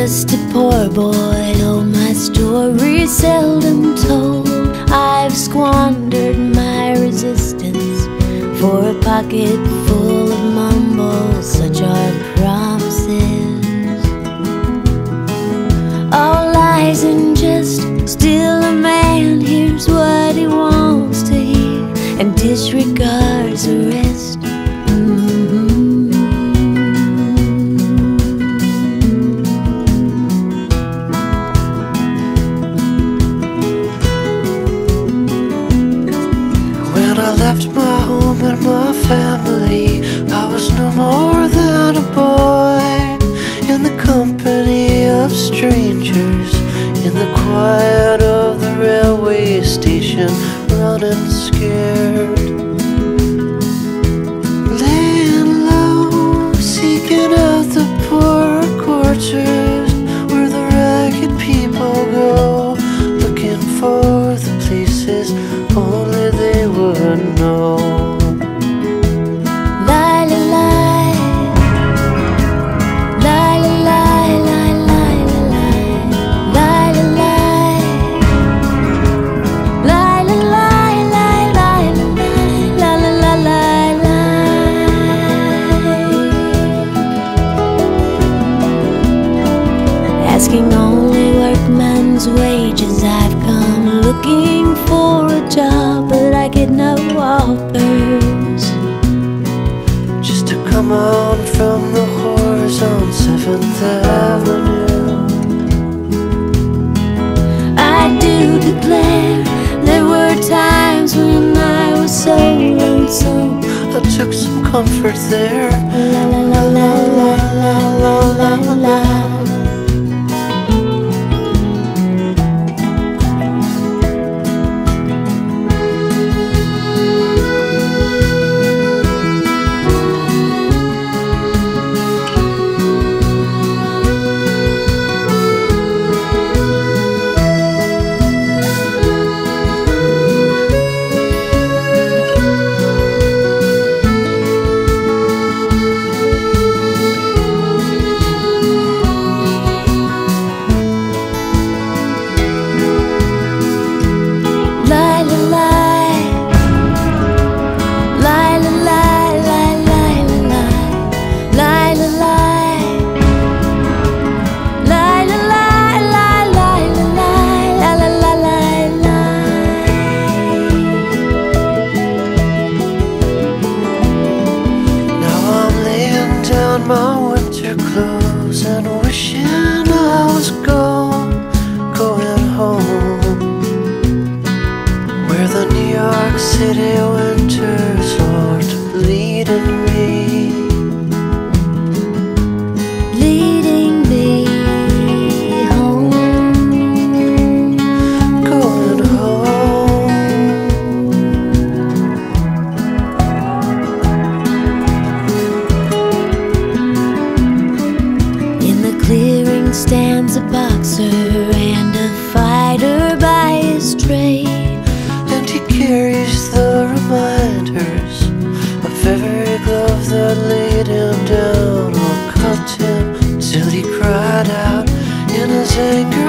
just a poor boy, though my story's seldom told. I've squandered my resistance for a pocket full of mumbles. Such are promises, all lies and just. Still a man hears what he wants to hear and disregards the rest. When I left my home and my family, I was no more than a boy in the company of strangers, in the quiet of the railway station, running scared, laying low, seeking out the poor quarters where the ragged people go, looking for the places only they would know. Asking only workman's wages, I've come looking for a job, but I get no offers. Just to come on from the whores on 7th Avenue. I do declare there were times when I was so lonesome. I took some comfort there. La la la la la la la la la. My winter clothes and wishing I was gone, going home, where the New York City winters aren't bleeding me, Leading me home, going home. clearing stands a boxer and a fighter by his trade, and he carries the reminders of every glove that laid him down or cut him till he cried out in his anger.